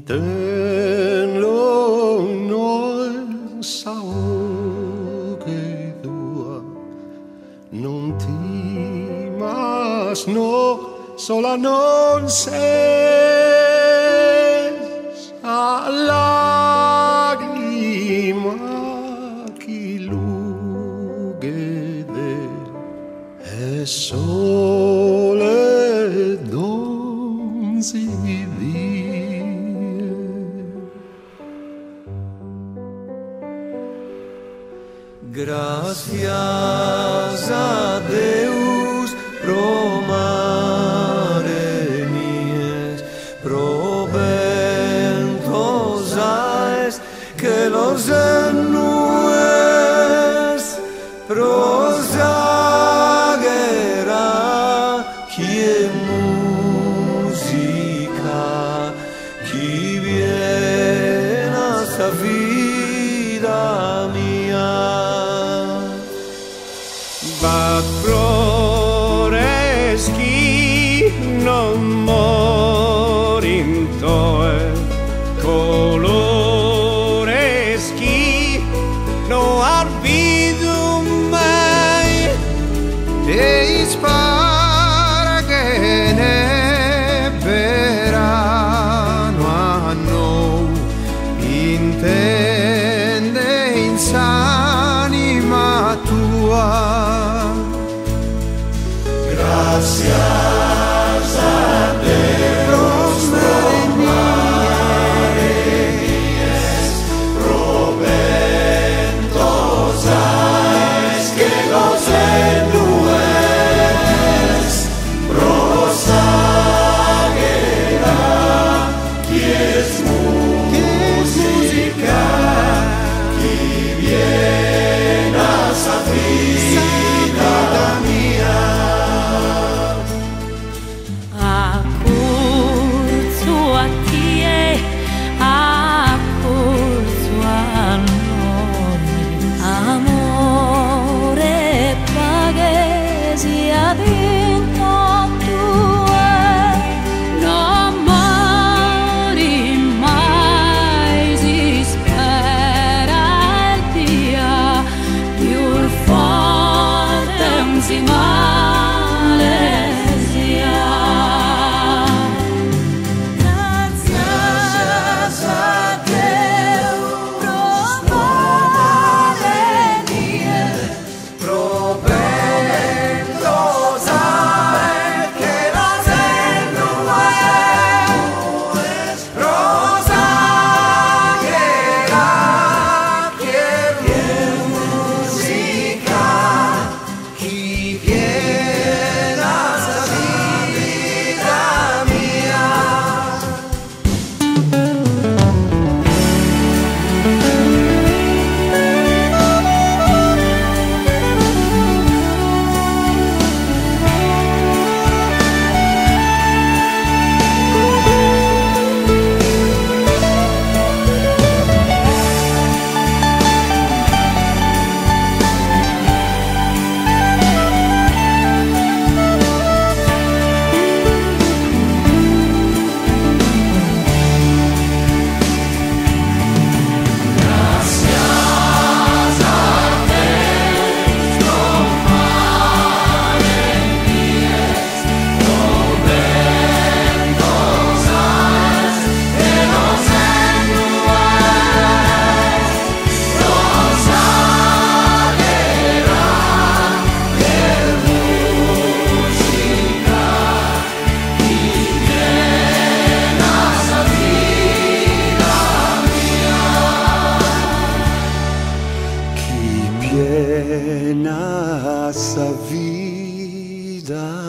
tenlo noi sauge tua non timas no sola non sei a lagrima chi lughe e sole donzi Gracias a Deus pro mare mies, pro ventos aes, que los ennues, pro zaghera, chi è musica, chi viene a sta vida mia. Bat floreschi non morim toe, coloreschi no arbidum mai, e isparge ne verano a noi, intende insanima tua. Gracias a Deus pro mares, pro ventos aes, que los ennues, pro zaghera, qui es musica, qui viene a sa vida mia. Piena sa vida